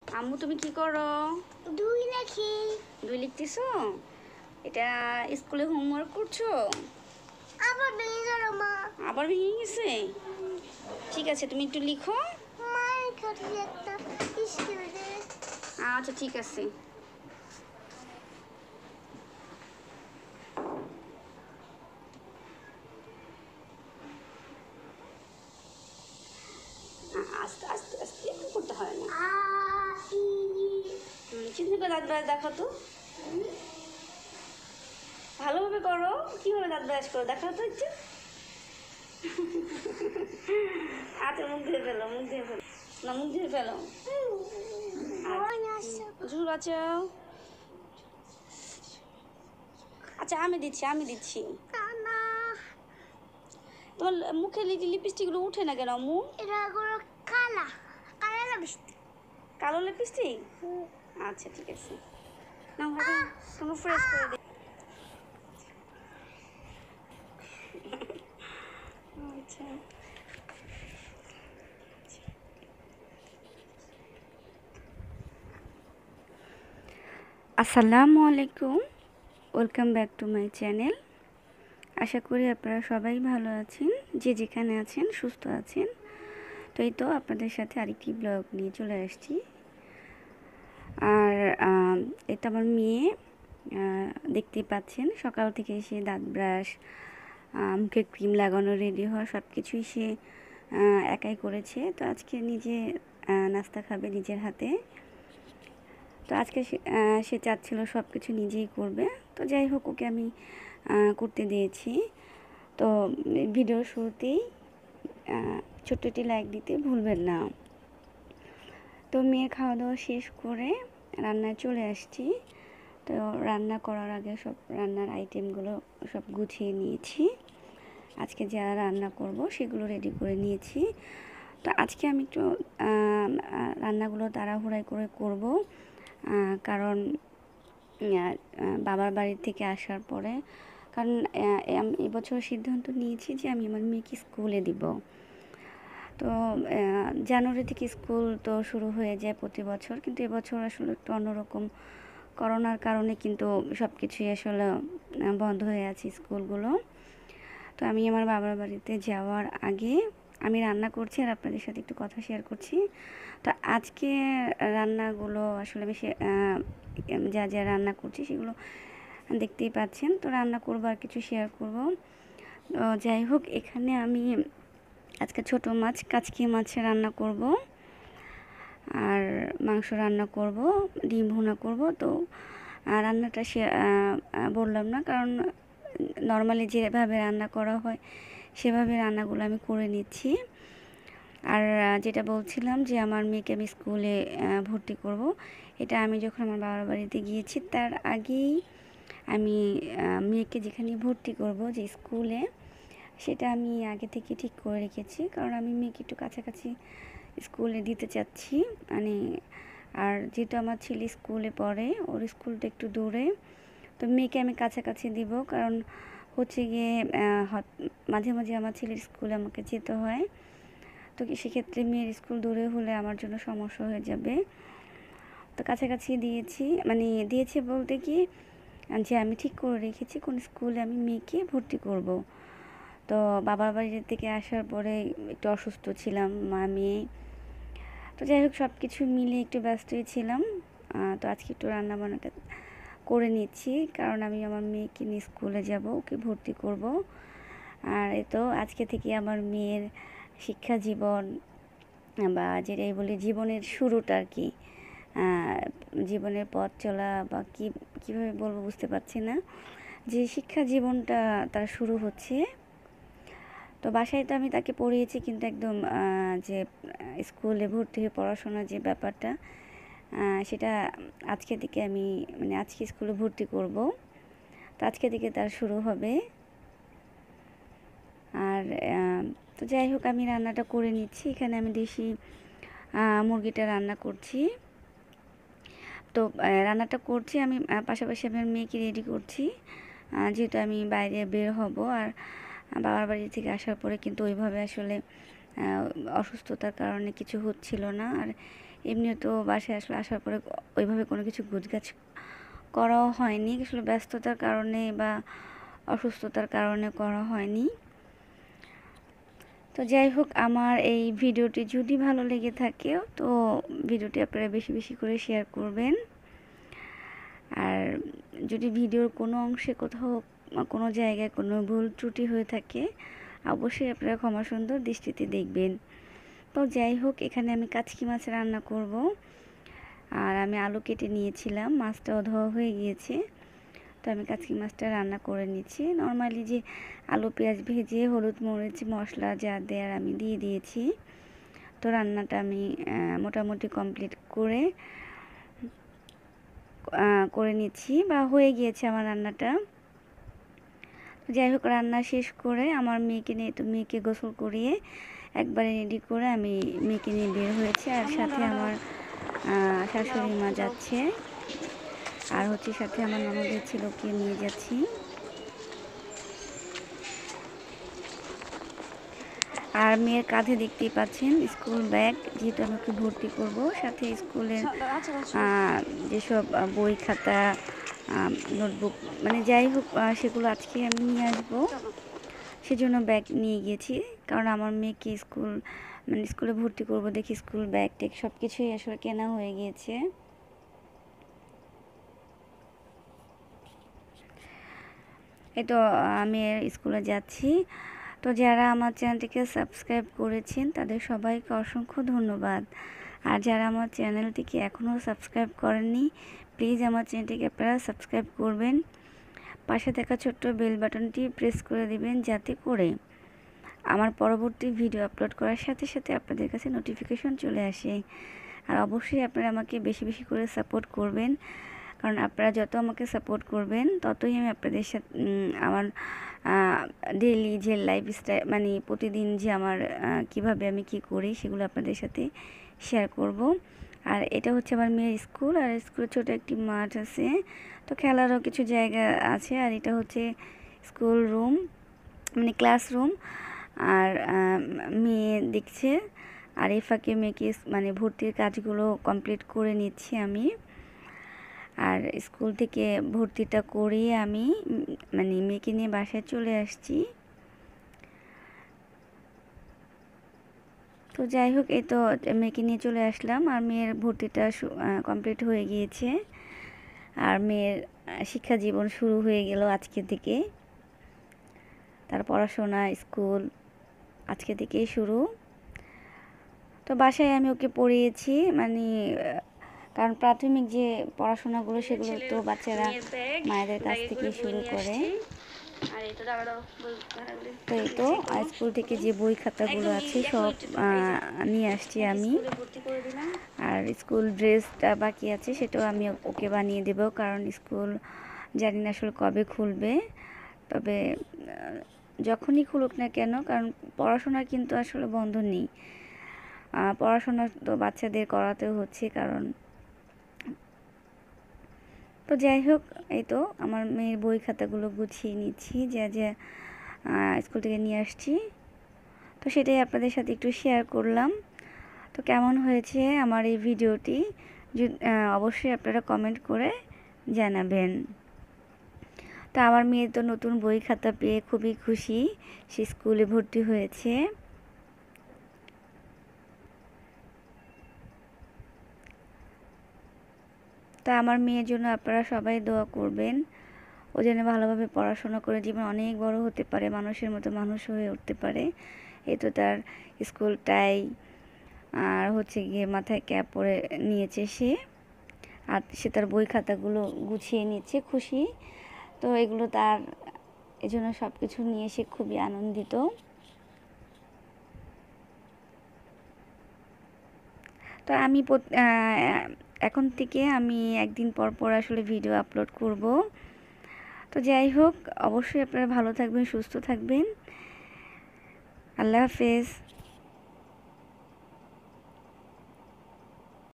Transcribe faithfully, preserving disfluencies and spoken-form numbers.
আম্মু তুমি কি করো? দুই লিখি। দুই লিখতেছো? এটা স্কুলে হোমওয়ার্ক করছো? আবার ভেঙে গেল মা। আবার ভেঙে গেছে? ঠিক আছে, তুমি একটু লিখো। মায়ের কাছে একটা স্কুল দে। আচ্ছা ঠিক আছে। আস্তে আস্তে আস্তে একটু করতে হয় না। আ ই চিন্তা করে দাঁত ব্রাশ দেখো তো, ভালোভাবে করো। কিভাবে দাঁত ব্রাশ করো দেখাও তো একটু। আচ্ছা মুখ ধুয়ে ফেলো, মুখ ধুয়ে ফেলো, না মুখ ধুয়ে ফেলো। ঝুল বাঁচাও। আচ্ছা আমি দিচ্ছি, আমি দিচ্ছি। না, তোমার মুখে লিপস্টিকগুলো উঠে না কেন আম্মু? এটা হলো কালা কালা লিপস্টিক। কালো লিপস্টিক? আচ্ছা ঠিক আছে, না হবে কোনো ফ্রেশ করে দিই। আচ্ছা আসসালামু আলাইকুম, welcome back to my channel. আশা করি আপনারা সবাই ভালো আছেন, যে যেখানে আছেন সুস্থ আছেন। তো এই তো আপনাদের সাথে আরেকটি ব্লগ নিয়ে চলে আসছি। আর এটা আমার মেয়ে, দেখতেই পাচ্ছেন সকাল থেকে সে দাঁত ব্রাশ, মুখে ক্রিম লাগানো, রেডি হওয়া সব কিছুই সে একাই করেছে। তো আজকে নিজে নাস্তা খাবে নিজের হাতে। তো আজকে সে চাচ্ছিল সব কিছু নিজেই করবে। তো যাই হোক, ওকে আমি করতে দিয়েছি। তো ভিডিওর শুরুতেই ছোট্ট একটি লাইক দিতে ভুলবেন না। তো মেয়ের খাওয়া দাওয়া শেষ করে রান্নায় চলে আসছি। তো রান্না করার আগে সব রান্নার আইটেমগুলো সব গুছিয়ে নিয়েছি। আজকে যা রান্না করব সেগুলো রেডি করে নিয়েছি। তো আজকে আমি একটু রান্নাগুলো তাড়াহুড়াই করে করব, কারণ বাবার বাড়ি থেকে আসার পরে, কারণ এবছর সিদ্ধান্ত নিয়েছি যে আমি আমার মেয়েকে স্কুলে দিব। তো জানুয়ারি থেকে স্কুল তো শুরু হয়ে যায় প্রতি বছর, কিন্তু এবছর আসলে একটু অন্যরকম, করোনার কারণে কিন্তু সব কিছুই আসলে বন্ধ হয়ে আছে স্কুলগুলো। তো আমি আমার বাবার বাড়িতে যাওয়ার আগে আমি রান্না করছি আর আপনাদের সাথে একটু কথা শেয়ার করছি। তো আজকে রান্নাগুলো আসলে আমি যা যা রান্না করছি সেগুলো দেখতেই পাচ্ছেন। তো রান্না করবো আর কিছু শেয়ার করব। তো যাই হোক, এখানে আমি আজকে ছোট মাছ, কাচকি মাছ রান্না করব, আর মাংস রান্না করব, ডিম ভুনা করব। তো রান্নাটা সে বললাম না, কারণ নর্মালি যেভাবে রান্না করা হয় সেভাবে রান্নাগুলো আমি করে নিচ্ছি। আর যেটা বলছিলাম যে আমার মেয়েকে আমি স্কুলে ভর্তি করব, এটা আমি যখন আমার বাবার বাড়িতে গিয়েছি তার আগেই আমি মেয়েকে যেখানে ভর্তি করব, যে স্কুলে, সেটা আমি আগে থেকে ঠিক করে রেখেছি। কারণ আমি মেয়েকে একটু কাছাকাছি স্কুলে দিতে চাচ্ছি, মানে আর যেহেতু আমার ছেলে স্কুলে পড়ে, ওর স্কুলটা একটু দূরে, তো মেয়েকে আমি কাছাকাছি দিব। কারণ হচ্ছে গিয়ে মাঝে মাঝে আমার ছেলের স্কুলে আমাকে যেতে হয়, তো সেক্ষেত্রে মেয়ের স্কুল দূরে হলে আমার জন্য সমস্যা হয়ে যাবে। তো কাছাকাছি দিয়েছি, মানে দিয়েছি বলতে কি যে আমি ঠিক করে রেখেছি কোন স্কুলে আমি মেয়েকে ভর্তি করব। তো বাবার বাড়ি থেকে আসার পরে একটু অসুস্থ ছিলাম, মা মেয়ে। তো যাই হোক, সব কিছু মিলে একটু ব্যস্তই ছিলাম। তো আজকে একটু রান্না বান্নাটা করে নিচ্ছি, কারণ আমি আমার মেয়েকে নিয়ে স্কুলে যাব, ওকে ভর্তি করব। আর এ তো আজকে থেকে আমার মেয়ের শিক্ষা জীবন, বা যেটাই বলি জীবনের শুরুটা আর কি, জীবনের পথ চলা, বা কী কীভাবে বলবো বুঝতে পারছি না, যে শিক্ষা জীবনটা তার শুরু হচ্ছে। তো বাসায় তো আমি তাকে পড়িয়েছি, কিন্তু একদম যে স্কুলে ভর্তি হয়ে পড়াশোনার যে ব্যাপারটা, সেটা আজকে থেকে আমি, মানে আজকে স্কুলে ভর্তি করব। তো আজকে থেকে তার শুরু হবে। আর তো যাই হোক, আমি রান্নাটা করে নিচ্ছি। এখানে আমি দেশি মুরগিটা রান্না করছি। তো রান্নাটা করছি আমি, পাশাপাশি আমার মেয়েকে রেডি করছি, যেহেতু আমি বাইরে বের হব। আর বাবার বাড়ি থেকে আসার পরে কিন্তু ওইভাবে আসলে অসুস্থতার কারণে কিছু হচ্ছিল না। আর এমনিও তো বাসায় আসলে আসার পরে ওইভাবে কোনো কিছু গোছগাছ করাও হয়নি, আসলে ব্যস্ততার কারণে বা অসুস্থতার কারণে করা হয়নি। তো যাই হোক, আমার এই ভিডিওটি যদি ভালো লেগে থাকে তো ভিডিওটি আপনারা বেশি বেশি করে শেয়ার করবেন। আর যদি ভিডিওর কোনো অংশে কোথাও কোনো জায়গায় কোনো ভুল ত্রুটি হয়ে থাকে অবশ্যই আপনারা ক্ষমা সুন্দর দৃষ্টিতে দেখবেন। তো যাই হোক, এখানে আমি কাচকি মাছ রান্না করব। আর আমি আলু কেটে নিয়েছিলাম, মাছটাও ধোয়া হয়ে গিয়েছে। তো আমি কাচকি মাছটা রান্না করে নিচ্ছি। নর্মালি যে আলু পেঁয়াজ ভেজে হলুদ মরিচ মশলা যা দেওয়ার আমি দিয়ে দিয়েছি। তো রান্নাটা আমি মোটামুটি কমপ্লিট করে করে নিচ্ছি বা হয়ে গিয়েছে আমার রান্নাটা। যাই হোক, রান্না শেষ করে আমার মেয়েকে নিয়ে তো মেয়েকে গোসল করিয়ে একবারে রেডি করে আমি মেয়েকে নিয়ে বের হয়েছি। আর সাথে আমার শাশুড়ি মা যাচ্ছে, আর হচ্ছে সাথে আমার ননদের ছেলেকে নিয়ে যাচ্ছি। আর মেয়ের কাঁধে দেখতেই পাচ্ছেন স্কুল ব্যাগ, যেহেতু আমি ওকে ভর্তি করব। সাথে স্কুলের যেসব বই খাতা নোটবুক মানে যাই হোক সেগুলো আজকে আমি নিয়ে আসবো, সেজন্য ব্যাগ নিয়ে গিয়েছি। কারণ আমার মেয়েকে স্কুল মানে স্কুলে ভর্তি করব দেখি স্কুল ব্যাগ টেক সব কিছুই আসলে কেনা হয়ে গিয়েছে। এই তো আমি স্কুলে যাচ্ছি। তো যারা আমার চ্যানেলটিকে সাবস্ক্রাইব করেছেন তাদের সবাইকে অসংখ্য ধন্যবাদ। আর যারা আমার চ্যানেলটিকে এখনও সাবস্ক্রাইব করেননি প্লিজ আমার চ্যানেলটিকে আপনারা সাবস্ক্রাইব করবেন। পাশে থাকা ছোট্ট বেল বাটনটি প্রেস করে দিবেন যাতে করে আমার পরবর্তী ভিডিও আপলোড করার সাথে সাথে আপনাদের কাছে নোটিফিকেশন চলে আসে। আর অবশ্যই আপনারা আমাকে বেশি বেশি করে সাপোর্ট করবেন, কারণ আপনারা যত আমাকে সাপোর্ট করবেন ততই আমি আপনাদের সাথে আমার ডেইলি যে লাইফস্টাইল মানে প্রতিদিন যে আমার কিভাবে আমি কি করি সেগুলো আপনাদের সাথে শেয়ার করব। আর এটা হচ্ছে আমার মেয়ের স্কুল, আর স্কুলে ছোট একটি মাঠ আছে, তো খেলারও কিছু জায়গা আছে। আর এটা হচ্ছে স্কুল রুম মানে ক্লাসরুম। আর মেয়ে দেখছে, আর এই ফাঁকে মেয়েকে মানে ভর্তির কাজগুলো কমপ্লিট করে নিচ্ছি আমি। আর স্কুল থেকে ভর্তিটা করিয়ে আমি মানে মেয়েকে নিয়ে বাসায় চলে আসছি। তো যাই হোক, এই তো মেয়েকে নিয়ে চলে আসলাম, আর মেয়ের ভর্তিটা কমপ্লিট হয়ে গিয়েছে। আর মেয়ের শিক্ষা জীবন শুরু হয়ে গেল আজকে থেকে। তার পড়াশোনা স্কুল আজকে থেকেই শুরু। তো বাসায় আমি ওকে পড়িয়েছি, মানে কারণ প্রাথমিক যে পড়াশোনাগুলো সেগুলো তো বাচ্চারা মায়েদের কাছ থেকে শুরু করে। তো এই তো স্কুল থেকে যে বই খাতাগুলো আছে সব নিয়ে আসছি আমি। আর স্কুল ড্রেসটা বাকি আছে সেটাও আমি ওকে বানিয়ে দেব, কারণ স্কুল জানি না আসলে কবে খুলবে। তবে যখনই খুলুক না কেন, কারণ পড়াশোনা কিন্তু আসলে বন্ধ নেই, পড়াশোনা তো বাচ্চাদের করাতে হচ্ছে। কারণ তো যাই হোক, এই তো আমার মেয়ের বই খাতাগুলো গুছিয়ে নিচ্ছি যা যা স্কুল থেকে নিয়ে আসছি। তো সেটাই আপনাদের সাথে একটু শেয়ার করলাম। তো কেমন হয়েছে আমার এই ভিডিওটি অবশ্যই আপনারা কমেন্ট করে জানাবেন। তো আমার মেয়ে তো নতুন বই খাতা পেয়ে খুবই খুশি, সে স্কুলে ভর্তি হয়েছে। তা আমার মেয়ের জন্য আপনারা সবাই দোয়া করবেন, ও যেন ভালোভাবে পড়াশোনা করে জীবন অনেক বড় হতে পারে, মানুষের মতো মানুষ হয়ে উঠতে পারে। এই তো তার স্কুল টাই আর হচ্ছে গিয়ে মাথায় ক্যাপ পরে নিয়েছে সে, আর সে তার বই খাতাগুলো গুছিয়ে নিচ্ছে খুশি। তো এগুলো তার এজন্য সব কিছু নিয়ে সে খুবই আনন্দিত। তো আমি এখন থেকে আমি একদিন পর পর আসলে ভিডিও আপলোড করব। তো যাই হোক, অবশ্যই আপনারা ভালো থাকবেন, সুস্থ থাকবেন। আল্লাহ হাফেজ।